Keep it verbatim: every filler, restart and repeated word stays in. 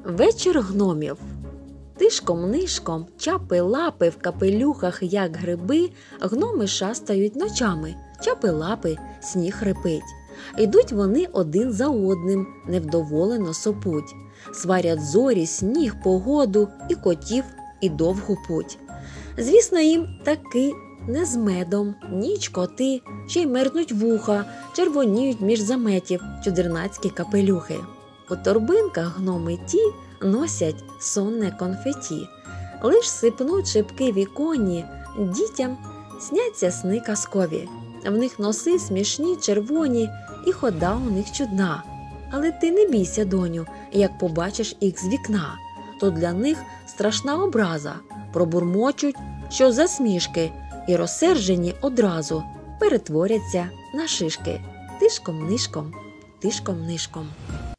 Вечір гномів. Тишком-нишком, чапи-лапи в капелюхах, як гриби, гноми шастають ночами, чапи-лапи, сніг хрипить. Ідуть вони один за одним, невдоволено сопуть. Сварять зорі, сніг, погоду, і котів, і довгу путь. Звісно, їм таки не з медом, ніч коти, ще й мерзнуть вуха, червоніють між заметів чудернацькі капелюхи. У торбинках гноми ті носять сонне конфеті. Лиш сипнуть шибки віконні, дітям сняться сни казкові. В них носи смішні, червоні, і хода у них чудна. Але ти не бійся, доню, як побачиш їх з вікна. То для них страшна образа. Пробурмочуть, що засмішки, і розсержені одразу перетворяться на шишки. Тишком-нишком, тишком-нишком.